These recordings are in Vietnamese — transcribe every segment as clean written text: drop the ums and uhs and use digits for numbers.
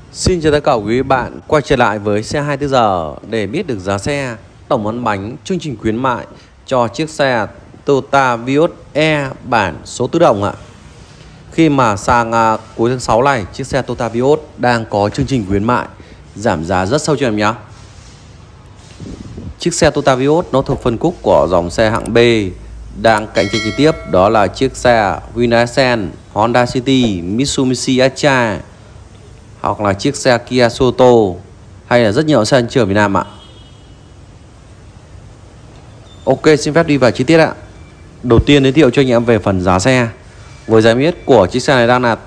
Xin chào tất cả quý bạn quay trở lại với xe 24 giờ để biết được giá xe, tổng ấn bánh, chương trình khuyến mại cho chiếc xe Toyota Vios E bản số tự động ạ. Khi mà sang cuối tháng 6 này, chiếc xe Toyota Vios đang có chương trình khuyến mại giảm giá rất sâu cho em nhé. Chiếc xe Toyota Vios nó thuộc phân khúc của dòng xe hạng B, đang cạnh tranh trực tiếp đó là chiếc xe Hyundai Accent, Honda City, Mitsubishi Ectra hoặc là chiếc xe Kia Sorento hay là rất nhiều xe trên Việt Nam ạ. Ok, xin phép đi vào chi tiết ạ. Đầu tiên giới thiệu cho anh em về phần giá xe. Với giá niêm yết của chiếc xe này đang là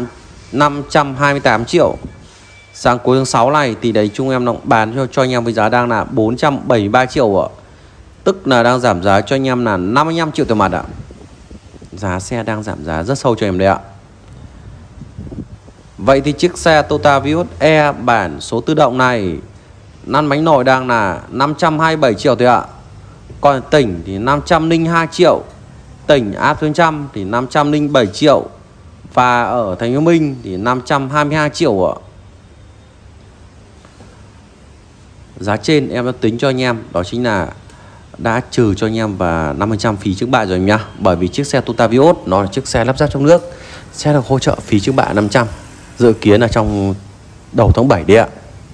528 triệu. Sang cuối tháng 6 này thì đấy chúng em bán cho anh em với giá đang là 473 triệu ạ. Tức là đang giảm giá cho anh em là 55 triệu tiền mặt ạ. Giá xe đang giảm giá rất sâu cho em đấy ạ. Vậy thì chiếc xe Toyota Vios E bản số tự động này lăn bánh nồi đang là 527 triệu thôi ạ. Còn tỉnh thì 502 triệu, tỉnh A400 thì 507 triệu và ở thành phố Hồ Chí Minh thì 522 triệu ạ. Giá trên em đã tính cho anh em đó chính là đã trừ cho anh em và 50% phí trước bạ rồi em nhá. Bởi vì chiếc xe Toyota Vios nó là chiếc xe lắp ráp trong nước sẽ được hỗ trợ phí trước bạ 500, dự kiến là trong đầu tháng 7 đấy ạ.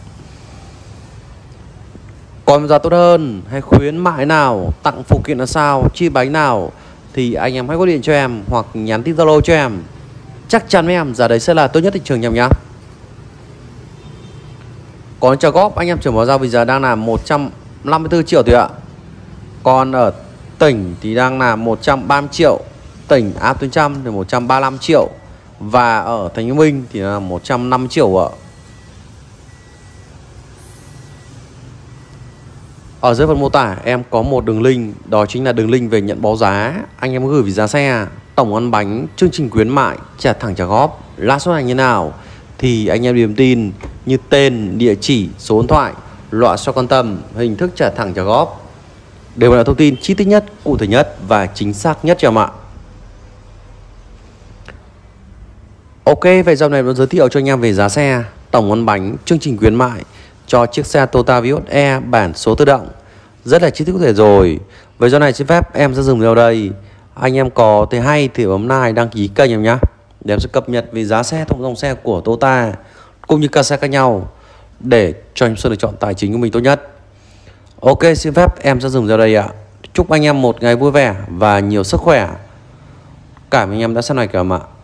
Còn giá tốt hơn hay khuyến mại nào, tặng phụ kiện là sao, chi bánh nào thì anh em hãy gọi điện cho em hoặc nhắn tin Zalo cho em. Chắc chắn với em giá đấy sẽ là tốt nhất thị trường em nhá. Còn trả góp anh em chuyển vào giao bây giờ đang là 154 triệu thôi ạ. Còn ở tỉnh thì đang là 130 triệu, tỉnh A400 thì 135 triệu và ở thành phố Hồ Chí Minh thì là 150 triệu ạ. Ở dưới phần mô tả em có một đường link, đó chính là đường link về nhận báo giá. Anh em gửi về giá xe, tổng ăn bánh, chương trình khuyến mại, trả thẳng trả góp, lãi suất này như nào thì anh em điền tin như tên, địa chỉ, số điện thoại, loại so quan tâm, hình thức trả thẳng trả góp đều là thông tin chi tiết nhất, cụ thể nhất và chính xác nhất cho em ạ. Ok, vậy dòng này nó giới thiệu cho anh em về giá xe, tổng ăn bánh, chương trình khuyến mại cho chiếc xe Toyota Vios E bản số tự động rất là chi tiết cụ thể rồi. Với dòng này xin phép em sẽ dừng video đây. Anh em có thấy hay thì bấm like đăng ký kênh em nhé, để em sẽ cập nhật về giá xe trong dòng xe của Toyota cũng như các xe khác nhau để cho anh Xuân được chọn tài chính của mình tốt nhất. Ok, xin phép em sẽ dừng video đây ạ. Chúc anh em một ngày vui vẻ và nhiều sức khỏe. Cảm ơn anh em đã xem này, cảm ơn ạ.